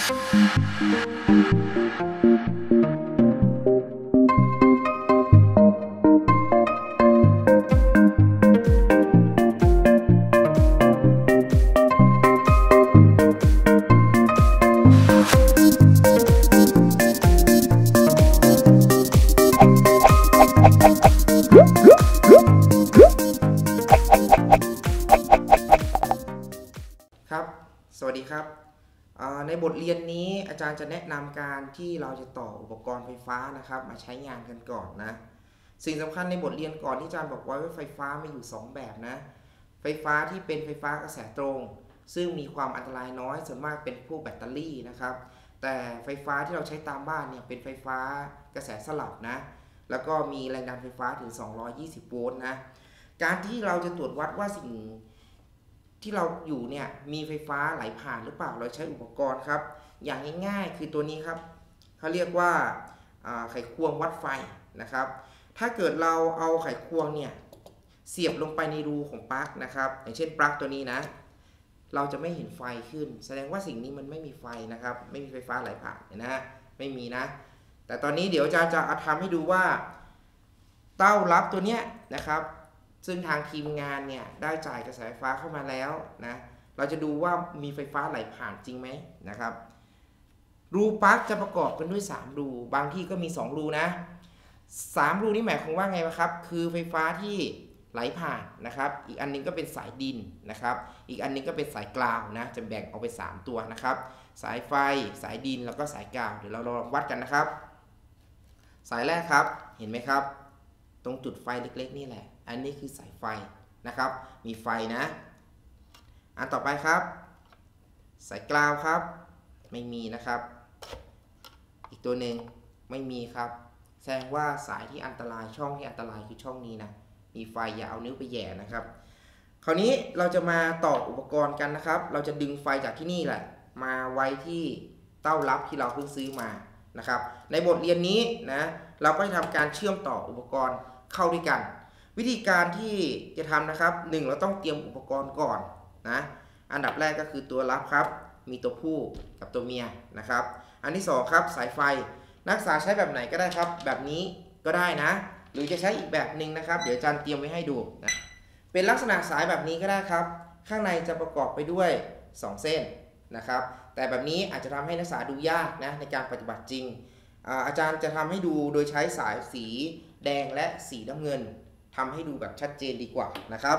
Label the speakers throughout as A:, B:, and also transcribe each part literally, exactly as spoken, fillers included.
A: สวัสดีครับในบทเรียนนี้อาจารย์จะแนะนำการที่เราจะต่ออุปกรณ์ไฟฟ้านะครับมาใช้งานกันก่อนนะสิ่งสำคัญในบทเรียนก่อนที่อาจารย์บอกไว้ว่าไฟฟ้ามีอยู่สองแบบนะไฟฟ้าที่เป็นไฟฟ้ากระแสตรงซึ่งมีความอันตรายน้อยส่วนมากเป็นพวกแบตเตอรี่นะครับแต่ไฟฟ้าที่เราใช้ตามบ้านเนี่ยเป็นไฟฟ้ากระแสสลับนะแล้วก็มีแรงดันไฟฟ้าถึงสองร้อยยี่สิบโวลต์นะการที่เราจะตรวจวัดว่าสิ่งที่เราอยู่เนี่ยมีไฟฟ้าไหลผ่านหรือเปล่าเราใช้อุปกรณ์ครับอย่างง่ายๆคือตัวนี้ครับเขาเรียกว่าไขควงวัดไฟนะครับถ้าเกิดเราเอาไขควงเนี่ยเสียบลงไปในรูของปลั๊กนะครับอย่างเช่นปลั๊กตัวนี้นะเราจะไม่เห็นไฟขึ้นแสดงว่าสิ่งนี้มันไม่มีไฟนะครับไม่มีไฟฟ้าไหลผ่านนะฮะไม่มีนะแต่ตอนนี้เดี๋ยวอาจารย์จะทำให้ดูว่าเต้ารับตัวเนี้ยนะครับซึ่งทางทีมงานเนี่ยได้จ่ายกระแสไฟฟ้าเข้ามาแล้วนะเราจะดูว่ามีไฟฟ้าไหลผ่านจริงไหมนะครับรูปลั๊กจะประกอบกันด้วยสามรูบางที่ก็มีสองรูนะสามรูนี่หมายความว่าไงครับคือไฟฟ้าที่ไหลผ่านนะครับอีกอันนึงก็เป็นสายดินนะครับอีกอันนึงก็เป็นสายกราวนะจะแบ่งออกเป็นสามตัวนะครับสายไฟสายดินแล้วก็สายกราวเดี๋ยวเราลองวัดกันนะครับสายแรกครับเห็นไหมครับตรงจุดไฟเล็กๆนี่แหละอันนี้คือสายไฟนะครับมีไฟนะอันต่อไปครับสายกราวครับไม่มีนะครับอีกตัวหนึ่งไม่มีครับแสดงว่าสายที่อันตรายช่องที่อันตรายคือช่องนี้นะมีไฟอย่าเอานิ้วไปแย่นะครับคราวนี้เราจะมาต่ออุปกรณ์กันนะครับเราจะดึงไฟจากที่นี่แหละมาไว้ที่เต้ารับที่เราเพิ่งซื้อมานะครับในบทเรียนนี้นะเราก็จะทำการเชื่อมต่ออุปกรณ์เข้าด้วยกันวิธีการที่จะทำนะครับหนึ่งเราต้องเตรียมอุปกรณ์ก่อนนะอันดับแรกก็คือตัวรับครับมีตัวผู้กับตัวเมียนะครับอันที่สองครับสายไฟนักศึกษาใช้แบบไหนก็ได้ครับแบบนี้ก็ได้นะหรือจะใช้อีกแบบหนึ่งนะครับเดี๋ยวอาจารย์เตรียมไว้ให้ดูนะเป็นลักษณะสายแบบนี้ก็ได้ครับข้างในจะประกอบไปด้วยสองเส้นนะครับแต่แบบนี้อาจจะทำให้นักศึกษาดูยากนะในการปฏิบัติจริง อา, อาจารย์จะทำให้ดูโดยใช้สายสีแดงและสีน้ำเงินทำให้ดูแบบชัดเจนดีกว่านะครับ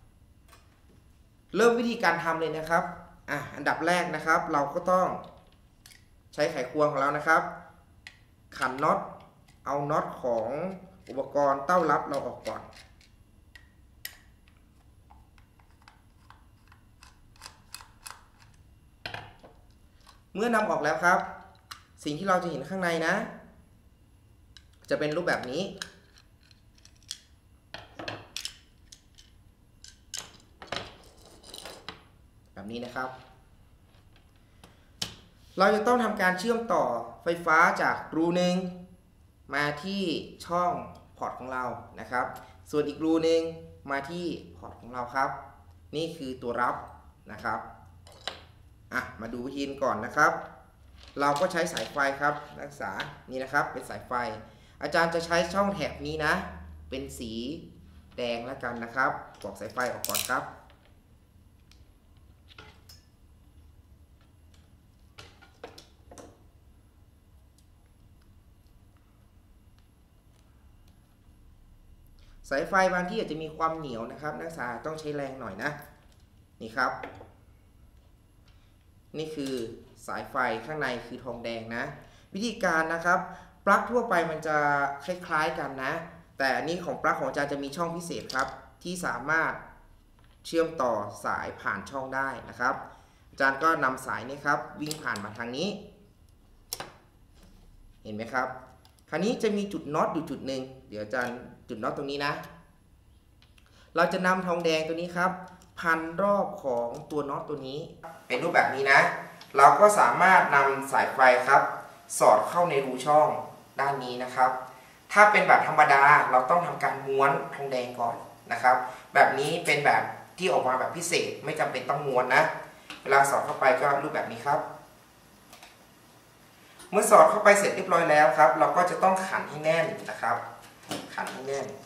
A: เริ่มวิธีการทำเลยนะครับอ่ะอันดับแรกนะครับเราก็ต้องใช้ไขควงของเรานะครับขันน็อตเอาน็อตของอุปกรณ์เต้ารับเราออกก่อนเมื่อนำออกแล้วครับสิ่งที่เราจะเห็นข้างในนะจะเป็นรูปแบบนี้แบบนี้นะครับเราจะต้องทำการเชื่อมต่อไฟฟ้าจากรูหนึ่งมาที่ช่องพอร์ตของเรานะครับส่วนอีกรูหนึ่งมาที่พอร์ตของเราครับนี่คือตัวรับนะครับอ่ะมาดูวิธีก่อนนะครับเราก็ใช้สายไฟครับนักศึกษานี่นะครับเป็นสายไฟอาจารย์จะใช้ช่องแถบนี้นะเป็นสีแดงแล้วกันนะครับปลอกสายไฟออกก่อนครับสายไฟบางที่อาจจะมีความเหนียวนะครับนักศึกษาต้องใช้แรงหน่อยนะนี่ครับนี่คือสายไฟข้างในคือทองแดงนะวิธีการนะครับปลั๊กทั่วไปมันจะคล้ายๆกันนะแต่อันนี้ของปลั๊กของอาจารย์จะมีช่องพิเศษครับที่สามารถเชื่อมต่อสายผ่านช่องได้นะครับอาจารย์ก็นำสายนี้ครับวิ่งผ่านมาทางนี้เห็นไหมครับคราวนี้จะมีจุดน็อตอยู่จุดหนึ่งเดี๋ยวอาจารย์จุดน็อตตรงนี้นะเราจะนำทองแดงตัวนี้ครับพันรอบของตัวน็อตตัวนี้เป็นรูปแบบนี้นะเราก็สามารถนำสายไฟครับสอดเข้าในรูช่องด้านนี้นะครับถ้าเป็นแบบธรรมดาเราต้องทำการม้วนทองแดงก่อนนะครับแบบนี้เป็นแบบที่ออกมาแบบพิเศษไม่จำเป็นต้องม้วนนะเวลาสอดเข้าไปก็รูปแบบนี้ครับเมื่อสอดเข้าไปเสร็จเรียบร้อยแล้วครับเราก็จะต้องขันให้แน่นนะครับขันให้แน่น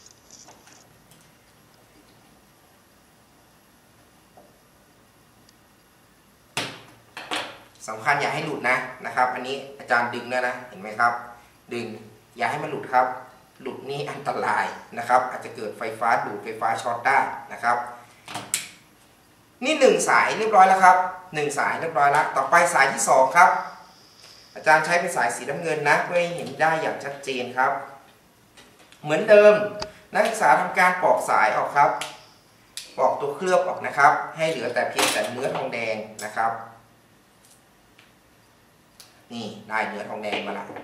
A: สำคัญอย่าให้หลุดนะนะครับอันนี้อาจารย์ดึงแล้วนะเห็นไหมครับดึงอย่าให้มันหลุดครับหลุดนี่อันตรายนะครับอาจจะเกิดไฟฟ้าดูดไฟฟ้าช็อตได้นะครับนี่หนึ่งสายเรียบร้อยแล้วครับหนึ่งสายเรียบร้อยแล้วต่อไปสายที่สองครับอาจารย์ใช้เป็นสายสีน้ำเงินนะเพื่อให้เห็นได้อย่างชัดเจนครับเหมือนเดิมนักศึกษาทำการปอกสายออกครับปอกตัวเคลือบออกนะครับให้เหลือแต่เพียงแต่เนื้อทองแดงนะครับนี่ได้เนื้อทองแดงมาแล้ว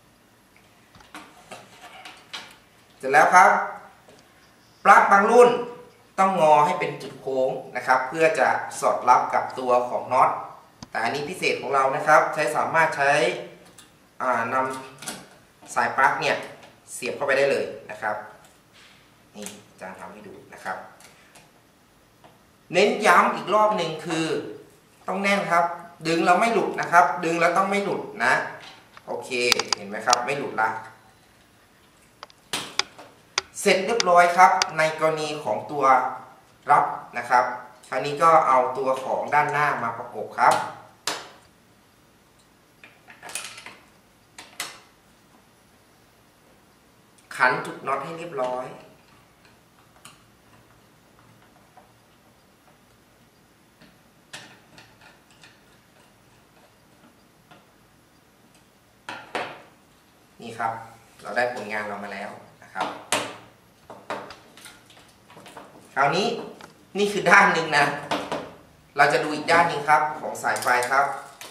A: เสร็จแล้วครับปลั๊กบางรุ่นต้องงอให้เป็นจุดโค้งนะครับเพื่อจะสอดรับกับตัวของน็อตแต่อันนี้พิเศษของเรานะครับใช้สามารถใช้นำสายปลั๊กเนี่ยเสียบเข้าไปได้เลยนะครับนี่จะทำให้ดูนะครับเน้นย้ำอีกรอบหนึ่งคือต้องแน่นครับดึงแล้วไม่หลุดนะครับดึงแล้วต้องไม่หลุดนะโอเคเห็นไหมครับไม่หลุดละเสร็จเรียบร้อยครับในกรณีของตัวรับนะครับคราวนี้ก็เอาตัวของด้านหน้ามาประกบครับขันจุดน็อตให้เรียบร้อยนี่ครับเราได้ผลงานเรามาแล้วนะครับคราวนี้นี่คือด้านหนึ่งนะเราจะดูอีกด้านหนึ่งครับของสายไฟครับ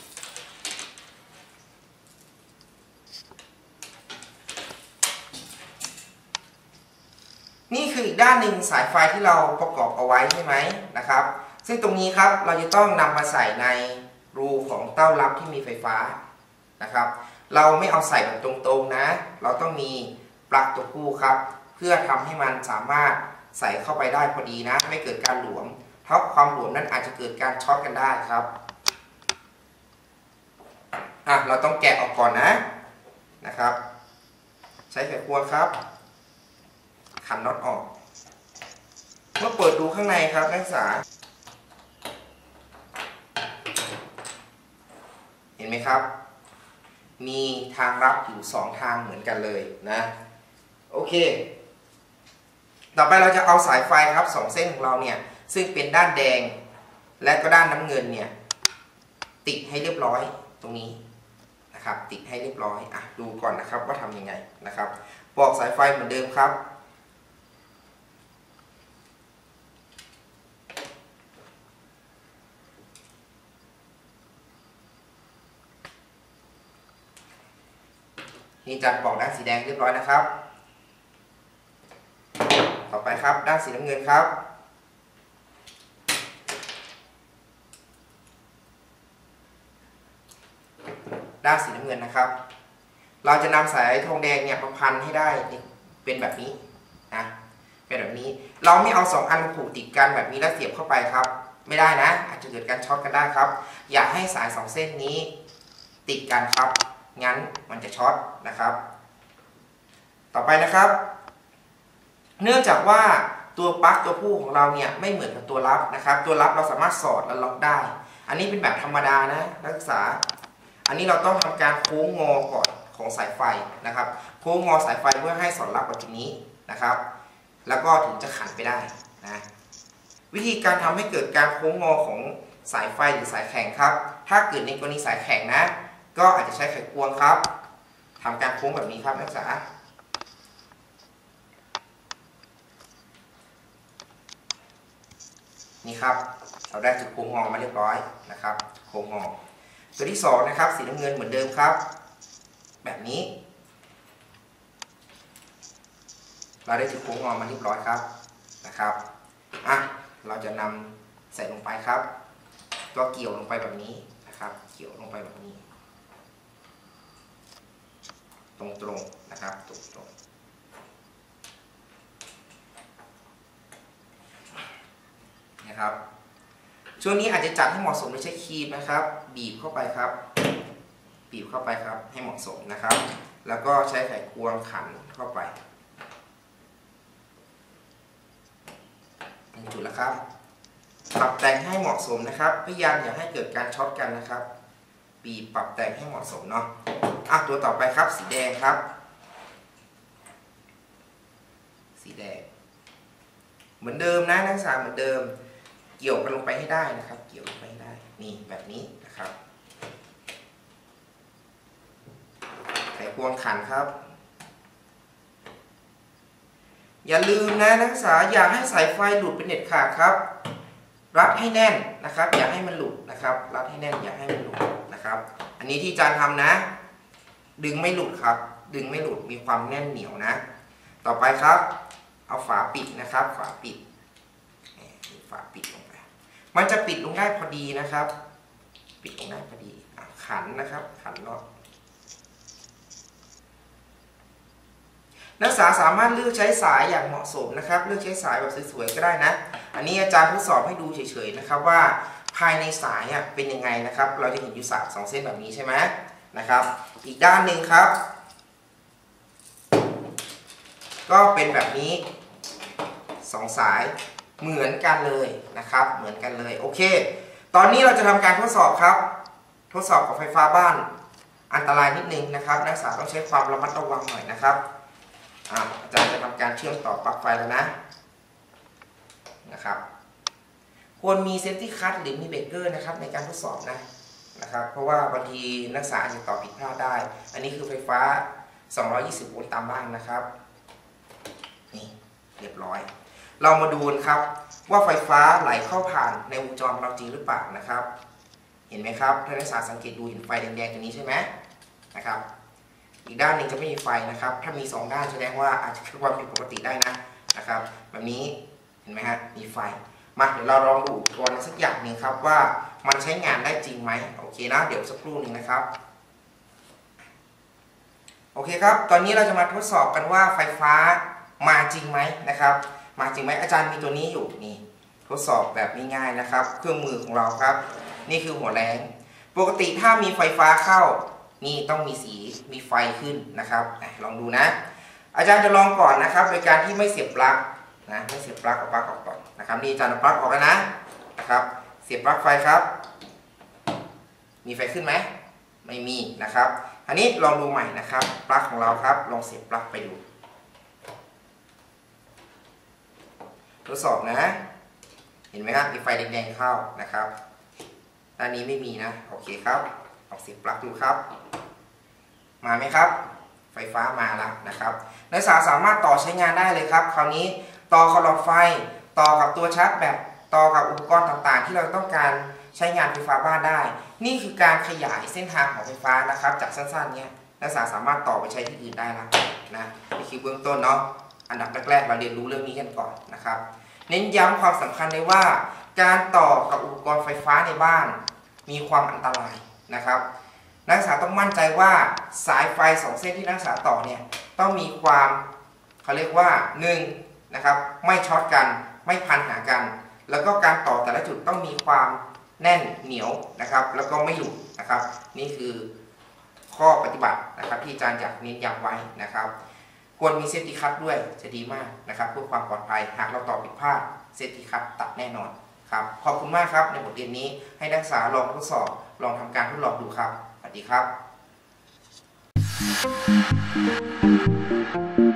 A: นี่คืออีกด้านหนึ่งสายไฟที่เราประกอบเอาไว้ใช่ไหมนะครับซึ่งตรงนี้ครับเราจะต้องนำมาใส่ในรูของเต้ารับที่มีไฟฟ้านะครับเราไม่เอาใส่แบบตรงๆนะเราต้องมีปลั๊กตัวผู้ครับเพื่อทำให้มันสามารถใส่เข้าไปได้พอดีนะไม่เกิดการหลวมเพราะความหลวมนั้นอาจจะเกิดการช็อตกันได้ครับอ่ะเราต้องแกะออกก่อนนะนะครับใช้ไขควงครับขันน็อตออกเมื่อเปิดดูข้างในครับนักศึกษาเห็นไหมครับมีทางรับอยู่สองทางเหมือนกันเลยนะโอเคต่อไปเราจะเอาสายไฟครับสองเส้นของเราเนี่ยซึ่งเป็นด้านแดงและก็ด้านน้ำเงินเนี่ยติดให้เรียบร้อยตรงนี้นะครับติดให้เรียบร้อยอ่ะดูก่อนนะครับว่าทำยังไงนะครับปอกสายไฟเหมือนเดิมครับนี่จัดปอกด้านสีแดงเรียบร้อยนะครับต่อไปครับด้านสีน้ำเงินครับด้านสีน้ำเงินนะครับเราจะนำสายทองแดงเนี่ยมาพันให้ได้เป็นแบบนี้นะเป็นแบบนี้เราไม่เอาสองอันผูกติดกันแบบนี้แล้วเสียบเข้าไปครับไม่ได้นะอาจจะเกิดการช็อตกันได้ครับอยากให้สายสองเส้นนี้ติดกันครับงั้นมันจะช็อตนะครับต่อไปนะครับเนื่องจากว่าตัวปลั๊กตัวผู้ของเราเนี่ยไม่เหมือนกับตัวรับนะครับตัวรับเราสามารถสอดและล็อกได้อันนี้เป็นแบบธรรมดานะนักศึกษาอันนี้เราต้องทำการโค้งงอก่อนของสายไฟนะครับโค้งงอสายไฟเพื่อให้สอดรับกับตรงนี้นะครับแล้วก็ถึงจะขันไปได้นะวิธีการทำให้เกิดการโค้งงอของสายไฟหรือสายแข็งครับถ้าเกิดในกรณีสายแข็งนะก็อาจจะใช้ไขควงครับทำการโค้งแบบนี้ครับนักศึกษานี่ครับเราได้จุดโค้งงอมาเรียบร้อยนะครับโค้งงอตัวที่สองนะครับสีน้ำเงินเหมือนเดิมครับแบบนี้เราได้จุดโค้งงอมาเรียบร้อยครับนะครับอ่ะเราจะนำใส่ลงไปครับก็เกี่ยวลงไปแบบนี้นะครับเกี่ยวลงไปแบบนี้ตรงๆนะครับตรงๆนะครับช่วงนี้อาจจะจัดให้เหมาะสมโดยใช้ครีมนะครับบีบเข้าไปครับบีบเข้าไปครับให้เหมาะสมนะครับแล้วก็ใช้ไขควงขันเข้าไปจุดแล้วครับปรับแต่งให้เหมาะสมนะครับพยายามอย่าให้เกิดการช็อตกันนะครับบีบปรับแต่งให้เหมาะสมเนาะอ่ะตัวต่อไปครับสีแดงครับสีแดงเหมือนเดิมนะนักศึกษาเหมือนเดิมเกี่ยวกันลงไปให้ได้นะครับเกี่ยวลงไปให้ได้นี่แบบนี้นะครับไขควงขันครับอย่าลืมนะนักศึกษาอย่าให้สายไฟหลุดเป็นเด็ดขาดครับรัดให้แน่นนะครับอย่าให้มันหลุดนะครับรัดให้แน่นอย่าให้มันหลุดนะครับอันนี้ที่อาจารย์ทำนะดึงไม่หลุดครับดึงไม่หลุดมีความแน่นเหนียวนะต่อไปครับเอาฝาปิดนะครับฝาปิดฝาปิดลงไปมันจะปิดลงได้พอดีนะครับปิดลงได้พอดีขันนะครับขันรอบนักศึกษาสามารถเลือกใช้สายอย่างเหมาะสมนะครับเลือกใช้สายแบบสวยๆก็ได้นะอันนี้อาจารย์ทดสอบให้ดูเฉยๆนะครับว่าภายในสายเป็นยังไงนะครับเราจะเห็นอยู่สายสองเส้นแบบนี้ใช่ไหมนะครับอีกด้านหนึ่งครับก็เป็นแบบนี้สองสายเหมือนกันเลยนะครับเหมือนกันเลยโอเคตอนนี้เราจะทำการทดสอบครับทดสอบกับไฟฟ้าบ้านอันตรายนิดนึงนะครับนักศึกษาต้องใช้ความระมัดระวังหน่อยนะครับอาจารย์จะทำการเชื่อมต่อปลั๊กไฟแล้วนะนะครับควรมีเซฟตี้คัทหรือมีเบรกเกอร์นะครับในการทดสอบนะนะครับเพราะว่าบางทีนักศึกษาอาจจะต่อผิดพลาดได้อันนี้คือไฟฟ้าสองร้อยยี่สิบโวลต์ตามบ้านนะครับนี่เรียบร้อยเรามาดูครับว่าไฟฟ้าไหลเข้าผ่านในวงจรเราจริงหรือเปล่านะครับเห็นไหมครับถ้านักศึกษาสังเกตดูเห็นไฟแดงๆตรงนี้ใช่ไหมนะครับอีกด้านหนึ่งจะไม่มีไฟนะครับถ้ามีสองด้านแสดงว่าอาจจะเกิดความผิดปกติได้นะนะครับแบบนี้เห็นไหมฮะมีไฟมาเดี๋ยวเราลองดูตัวนั้นสักอย่างหนึ่งครับว่ามันใช้งานได้จริงไหมโอเคนะเดี๋ยวสักครู่หนึ่งนะครับโอเคครับตอนนี้เราจะมาทดสอบกันว่าไฟฟ้ามาจริงไหมนะครับมาจริงไหมอาจารย์มีตัวนี้อยู่นี่ทดสอบแบบง่ายๆนะครับเครื่องมือของเราครับนี่คือหัวแรงปกติถ้ามีไฟฟ้าเข้านี่ต้องมีสีมีไฟขึ้นนะครับลองดูนะอาจารย์จะลองก่อนนะครับโดยการที่ไม่เสียบปลั๊กนะไม่เสียบปลั๊กเอาปลั๊กออกก่อนนะครับนี่อาจารย์เอาปลั๊กออกแล้วนะนะครับเสียบปลั๊กไฟครับมีไฟขึ้นไหมไม่มีนะครับอันนี้ลองดูใหม่นะครับปลั๊กของเราครับลองเสียบปลั๊กไปดูทดสอบนะเห็นไหมครับมีไฟแดงๆเข้านะครับด้านนี้ไม่มีนะโอเคครับลองเสียบปลั๊กดูครับมาไหมครับไฟฟ้ามาแล้วนะครับนักศึกษาสามารถต่อใช้งานได้เลยครับคราวนี้ต่อกับหลอดไฟต่อกับตัวชาร์จแบตต่อกับอุปกรณ์ต่างๆที่เราต้องการใช้งานไฟฟ้าบ้านได้นี่คือการขยายเส้นทางของไฟฟ้านะครับจากสั้นๆเนี้ยนักศึกษาสามารถต่อไปใช้ที่อื่นได้แล้วนะนี่คือเบื้องต้นเนาะอันดับแรกๆเราเรียนรู้เรื่องนี้กันก่อนนะครับเน้นย้ำความสำคัญเลยว่าการต่อกับอุปกรณ์ไฟฟ้าในบ้านมีความอันตรายนะครับนักศึกษาต้องมั่นใจว่าสายไฟสองเส้นที่นักศึกษาต่อเนี่ยต้องมีความเขาเรียกว่าหนึ่งนะครับไม่ช็อตกันไม่พันหากันแล้วก็การต่อแต่ละจุดต้องมีความแน่นเหนียวนะครับแล้วก็ไม่หลุดนะครับนี่คือข้อปฏิบัตินะครับที่อาจารย์อยากเน้นย้ำไว้นะครับควรมีเซฟตี้คัทด้วยจะดีมากนะครับเพื่อความปลอดภัยหากเราต่อผิดพลาดเซฟตี้คัทตัดแน่นอนครับขอบคุณมากครับในบทเรียนนี้ให้นักศึกษาลองทดสอบลองทำการทดลองดูครับสวัสดีครับ